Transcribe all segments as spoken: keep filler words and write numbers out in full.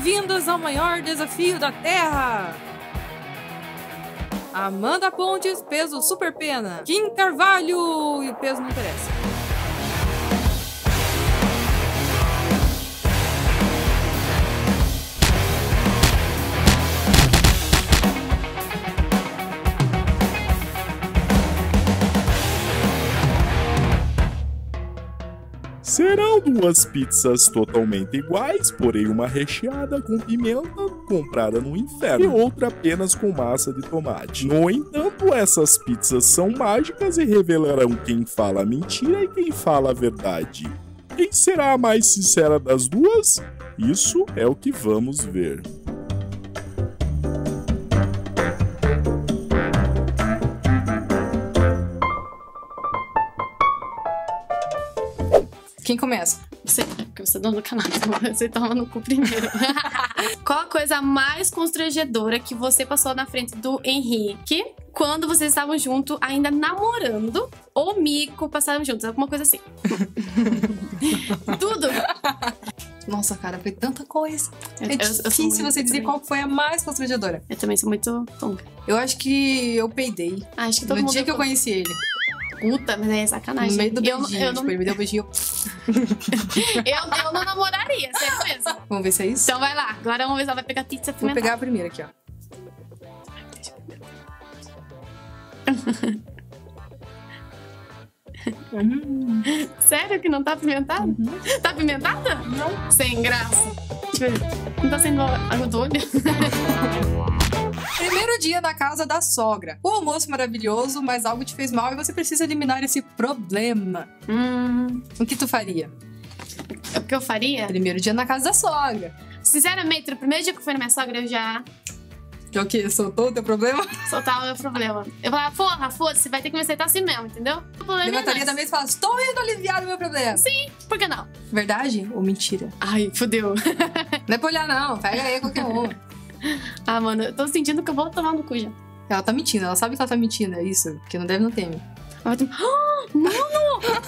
Bem-vindas ao maior desafio da Terra! Amanda Pontes, peso super pena. Kim Carvalho, e o peso não interessa. Serão duas pizzas totalmente iguais, porém uma recheada com pimenta comprada no inferno e outra apenas com massa de tomate. No entanto, essas pizzas são mágicas e revelarão quem fala a mentira e quem fala a verdade. Quem será a mais sincera das duas? Isso é o que vamos ver. Quem começa? Você, porque você é dono do canal, então você toma no cu primeiro. Qual a coisa mais constrangedora que você passou na frente do Henrique quando vocês estavam juntos, ainda namorando, ou mico, passaram juntos? Alguma coisa assim. Tudo. Nossa, cara, foi tanta coisa. Eu, É eu- eu sou difícil muito você dizer também. qual foi a mais constrangedora. Eu também sou muito tonga. Eu acho que eu peidei. Ah, acho que todo No mundo... dia que eu conheci ele. Puta, mas é sacanagem. No meio do eu, beijinho. eu, não, Tipo, ele me deu um beijinho. eu, eu não namoraria, sério mesmo. Vamos ver se é isso? Então vai lá, agora vamos ver se ela vai pegar pizza Vou apimentada. pegar a primeira aqui, ó. Hum, Sério que não tá apimentada? Uhum. Tá apimentada? Não. Sem graça. Deixa eu ver. Não tá sendo água do olho? Primeiro dia na casa da sogra. O almoço maravilhoso, mas algo te fez mal e você precisa eliminar esse problema. Hum, O que tu faria? o que eu faria? Primeiro dia na casa da sogra. Sinceramente, no primeiro dia que eu fui na minha sogra, eu já Que é o quê? Soltou o teu problema? soltava o meu problema. Eu falava, porra, foda-se, vai ter que me aceitar assim mesmo, entendeu? O problema é Levantaria nesse. da mesa e fala, estou indo aliviar o meu problema. Sim, por que não? Verdade ou mentira? Ai, fodeu. Não é pra olhar, não. Pega aí qualquer um. Ah, mano, eu tô sentindo que eu vou tomar no cu já. Ela tá mentindo, ela sabe que ela tá mentindo, é isso. Que não deve, não teme. Ela vai ter- Ah, mano!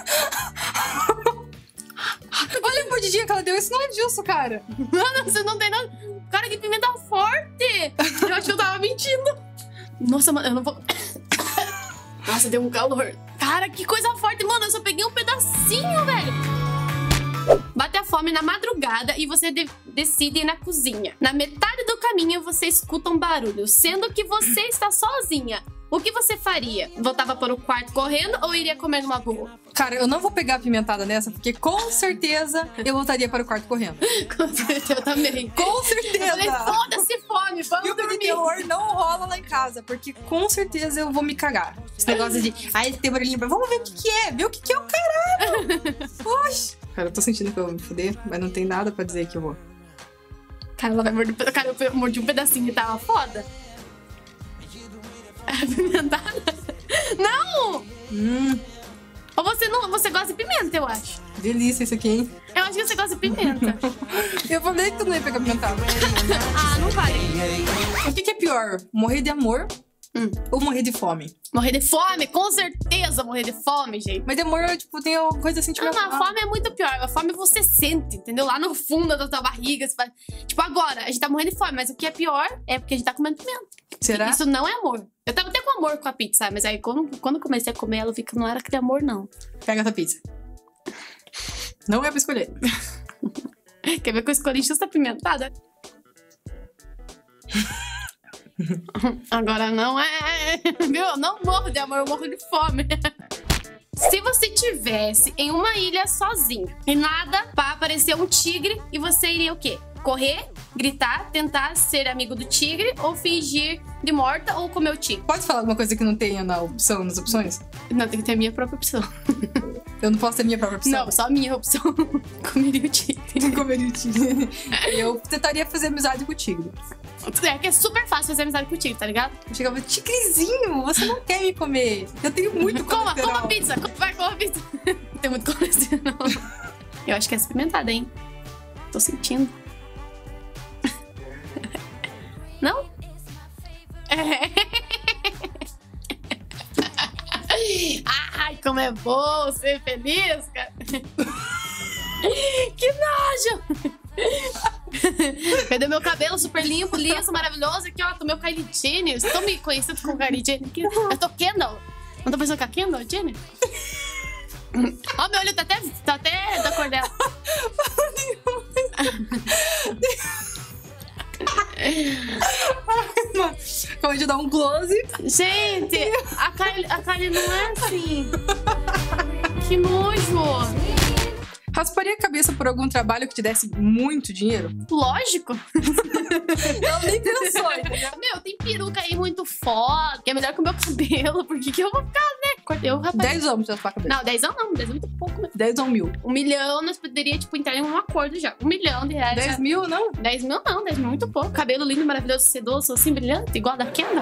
Olha a mordidinha que ela deu, isso não é justo, cara. Mano, você não tem nada. Cara, que pimenta forte! Eu acho que eu tava mentindo. Nossa, mano, eu não vou. Nossa, deu um calor. Cara, que coisa forte, mano. Eu só peguei um pedacinho, velho. Bate a fome na madrugada e você de- decide ir na cozinha. Na metade do caminho, você escuta um barulho, sendo que você está sozinha. O que você faria? Voltava para o quarto correndo ou iria comer numa boa? Cara, eu não vou pegar a pimentada nessa, porque com certeza eu voltaria para o quarto correndo. Com certeza, eu também. Com Eu falei, certeza! foda-se fome, vamos Filme de dormir. terror não rola lá em casa, porque com certeza eu vou me cagar. Esse negócio de, ai, tem barulhinho pra... Vamos ver o que que é, ver o que que é o caralho. Oxi. Cara, eu tô sentindo que eu vou me fuder, mas não tem nada pra dizer que eu vou. Cara, ela vai morder. Cara, eu mordi um pedacinho e tava foda. É apimentada? Não! Hum, Ou você não. Você gosta de pimenta, eu acho. delícia isso aqui, hein? Eu acho que você gosta de pimenta. Eu falei que tu não ia pegar pimentada. Ah, não vai. O que que é pior? Morrer de amor Hum. ou morrer de fome? Morrer de fome, com certeza morrer de fome, gente. Mas de amor, tipo, tem alguma coisa Ah, sentimental. não, a fome é muito pior. A fome você sente, entendeu? Lá no fundo da tua barriga. Você vai... Tipo, agora, a gente tá morrendo de fome, mas o que é pior é porque a gente tá comendo pimenta. Será? Isso não é amor. Eu tava até com amor com a pizza, mas aí quando, quando eu comecei a comer ela, eu vi que não era aquele amor, não. Pega essa pizza. Não é pra escolher. Quer ver que eu escolhi justa apimentada? Agora não é. Viu? Eu não morro de amor, eu morro de fome. Se você tivesse em uma ilha sozinho e nada pra aparecer um tigre, e você iria o quê? Correr, gritar, tentar ser amigo do tigre, ou fingir de morta, ou comer o tigre? Pode falar alguma coisa que não tenha na opção, nas opções? Não, tem que ter a minha própria opção. Eu não posso ter minha própria opção. Não, só a minha opção. Comeria o tigre. Comeria o tigre. Eu tentaria fazer amizade com o tigre. É que é super fácil fazer amizade com o tigre, tá ligado? Eu chegava, tigrezinho, você não quer me comer. Eu tenho muito Coma, colesterol. coma pizza. co- Vai, coma pizza. Tem muito colesterol. Eu acho que é apimentada, hein? Tô sentindo. Não? É. Ai, como é bom ser feliz, cara. Que nojo! Cadê meu cabelo super limpo, liso, maravilhoso? Aqui, ó, tô meu Kylie Jenner. Vocês estão me conhecendo com Kylie Jenner aqui? Eu tô Kendall. Não tô pensando com a Kendall, Jenner? Ó, meu olho tá até, tá até da cor dela. Acabei de dar um close. Gente, a Kylie, a Kylie não é assim. Que nojo. Rasparia a cabeça por algum trabalho que te desse muito dinheiro? Lógico. Ela nem pensou, entendeu? Meu, tem peruca aí muito foda, que é melhor que o meu cabelo. Por que que eu vou ficar, né? Cortei o rapaz. dez anos pra raspar a cabeça. Não, dez anos não. dez é muito pouco, né? dez ou mil? Um milhão, nós poderíamos, tipo, entrar em um acordo já. Um milhão de reais. dez mil, não? dez mil não, dez mil é muito pouco. Cabelo lindo, maravilhoso, sedoso, assim, brilhante, igual a da Kendall.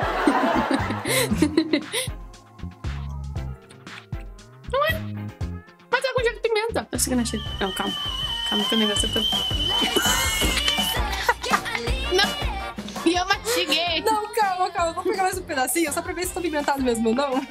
Não é? Mas é com jeito de pimenta. Eu segui na cheia. Não, calma. Calma que o negócio é todo. Não. E eu mastiguei. Não, calma, calma. Vou pegar mais um pedacinho só pra ver se tá pimentado mesmo ou não.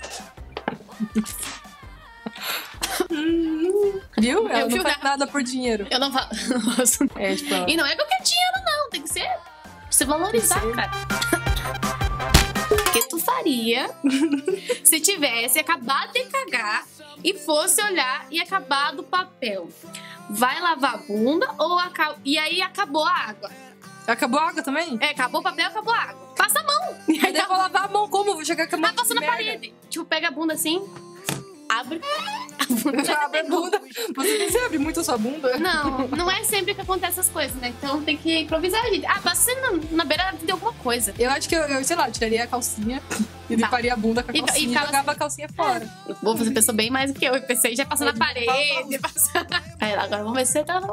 hum, viu? Ela Eu não fui faz na- nada por dinheiro. Eu não falo. Nossa. É, tipo... ela- E não é qualquer dinheiro, não. Tem que ser... Se valorizar, Tem que ser. cara. O que tu faria se tivesse acabado de cagar e fosse olhar e acabar do papel? Vai lavar a bunda ou aca... e aí acabou a água? Acabou a água também? É, acabou o papel, acabou a água. Passa a mão. E Aí daí eu vou lavar a mão como? Vou chegar com a mão Ah, passou na merda. parede. Tipo, pega a bunda assim, abre. A bunda Abre a bunda. Você nem abre muito a sua bunda? Não, não é sempre que acontece essas coisas, né? Então tem que improvisar, gente. Ah, passa você na, na beira de alguma coisa. Eu acho que eu, eu, sei lá, tiraria a calcinha e Tá. limparia a bunda com a E- calcinha e e, cala- jogava a calcinha fora. Bom, você pensou bem mais do que eu. Eu pensei já passar na Eu- parede. Passar... Aí lá, agora vamos ver se você tá...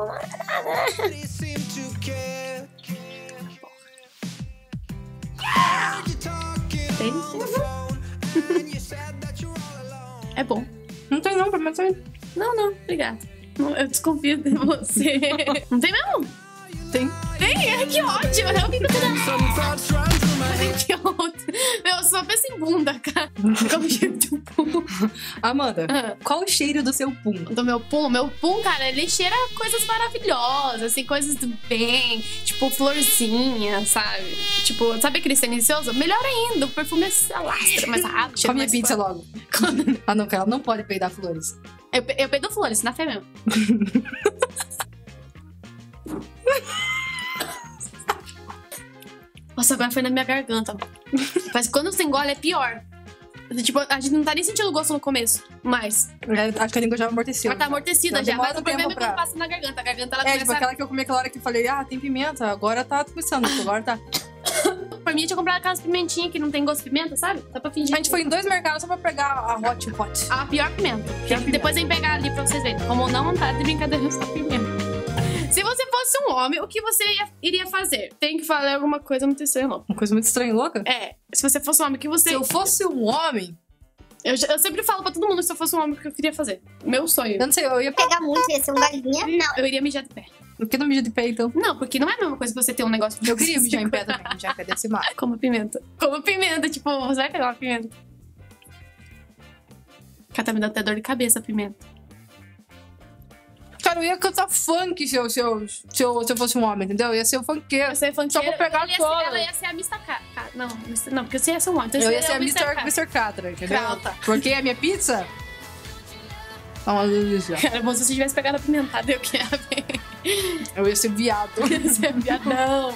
Tem? É bom. Não tem não, pra mim tem. Não, não, obrigada. Não, eu desconfio de você. Não tem mesmo? Tem. Tem? Ai, que ótimo. Eu fico toda... Ai, que ótimo. Meu, eu só penso em bunda, cara. Como jeito de pum. Amanda, Ah. qual o cheiro do seu pum? Do meu pum, meu pum, cara, ele cheira coisas maravilhosas, assim, coisas do bem, tipo florzinha, sabe? Tipo, sabe aquele silencioso? Melhor ainda, o perfume se alastra mais rápido. cheira Come a mais pizza forte. logo. Ah, não, cara, ela não pode peidar flores. Eu, pe- eu peido flores, na fé mesmo. Nossa, agora foi na minha garganta. Mas quando você engole é pior. Tipo, a gente não tá nem sentindo o gosto no começo, mas É, acho que a língua já amorteceu. ela tá amortecida Ela já. demora Mas o um problema tempo é quando pra- passa na garganta. A garganta, ela É, tipo começa... aquela que eu comi aquela hora que eu falei, ah, tem pimenta, agora tá começando, agora tá... Pra mim, eu tinha comprado aquelas pimentinhas que não tem gosto de pimenta, sabe? Só pra fingir. A gente foi em dois mercados só pra pegar a Hot Hot. A pior pimenta. Pior pimenta. Depois vem pegar ali pra vocês verem. Como não tá de brincadeira essa pimenta. Se você fosse um homem, o que você ia- iria fazer? Tem que falar alguma coisa muito estranha, louco. Uma coisa muito estranha e louca. É, se você fosse um homem, o que você... Se eu fosse um homem, Eu, eu sempre falo pra todo mundo, se eu fosse um homem, o que eu queria fazer. Meu sonho. eu não sei, eu ia... Pegar muito, ia ser um galinha? Não. Eu iria mijar de pé. Por que não mija de pé, então? Não, porque não é a mesma coisa que você ter um negócio... Eu queria mijar em pé também, mijar em pé deve ser massa. Como pimenta. Como pimenta, tipo, você vai pegar uma pimenta. Cara, tá me dando até dor de cabeça a pimenta. Cara, eu ia cantar funk se eu, se eu, se eu, se eu fosse um homem, entendeu? Eu ia ser um funkeiro. Você é funkeira, Só vou pegar ela ia ser, toda. ela ia ser a mister Ca... Ca- Não, mister não, porque você ia ser um homem. Então Eu você ia ser a o mister mister Ca- mister Catra, entendeu? Crauta. Porque a minha pizza... É uma delícia. Cara, bom, se você tivesse pegado a pimentada, eu queria ver. Eu ia ser viado. Você é viadão.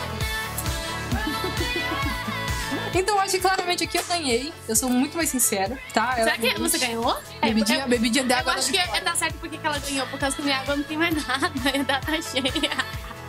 Então, acho que claramente aqui eu ganhei. Eu sou muito mais sincera, tá? Ela- Será que você ganhou? Bebidinha, É, bebidinha eu, d'água. eu acho que é, tá certo porque que ela ganhou, por causa que minha água não tem mais nada. A data tá cheia.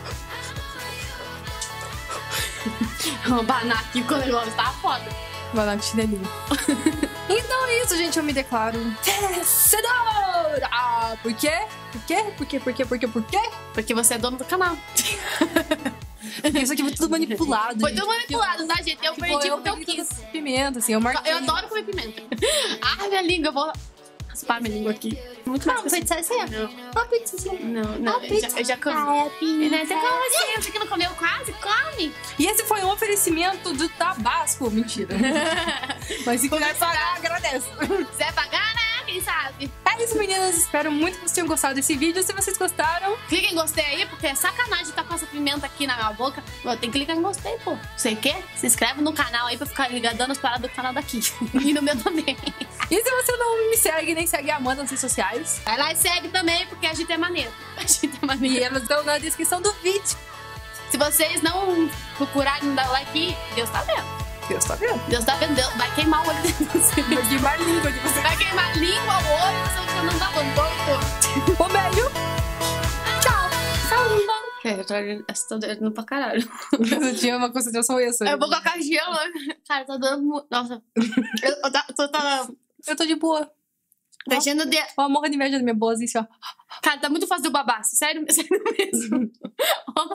Vou banar aqui com o negócio, tá foda. Vai lá com chinelinho. Então é isso, gente. Eu me declaro vencedora! Ah, por quê? Por quê? Por quê? Por quê? Por quê? Por quê? Porque você é dono do canal. Isso aqui foi tudo manipulado. Foi gente. tudo manipulado, tá, gente? Eu Tipo, perdi eu porque eu peguei quis. toda Pimenta, assim, eu marquei. Eu adoro comer pimenta. Ah, minha língua, eu vou raspar minha língua aqui. Muito mais. Uma pizza assim? Não, Uma pizza assim. não, não. Uma Eu já, pizza. eu já comi. Ah, é pizza. Né, Você como assim? Você que não comeu quase? Come! E esse foi um oferecimento do Tabasco. Mentira. Mas se quiser pagar, agradece. Quiser pagar, né? quem sabe? É isso, meninas. Espero muito que vocês tenham gostado desse vídeo. Se vocês gostaram, Clica em gostei aí, porque é sacanagem tá com essa pimenta aqui na minha boca. Tem que clicar em gostei, pô. Você quer? Se inscreve no canal aí pra ficar ligadando as paradas do canal daqui. E no meu também. e se você não me segue, nem segue a Amanda nas redes sociais, Vai lá e segue também, porque a gente é maneiro. A gente é maneiro. e elas estão na descrição do vídeo. Se vocês não procurarem não dar like, Deus tá vendo. Deus tá vendo? Deus tá vendo. Deus vai queimar o olho de você. Vai queimar a língua de você. Vai queimar a língua, o olho, você já não tá falando torto. Um beijo. Tchau. É, eu tô essa doendo pra caralho. Eu tinha uma concentração essa. Eu vou colocar gelo. Cara, tá dando muito. Nossa. Eu, eu, tá, tô, tá, Eu tô de boa. tá enchendo de. Ó, morro de inveja da minha boazice, ó. Cara, tá muito fácil de eu babar. Sério, sério mesmo. Ó.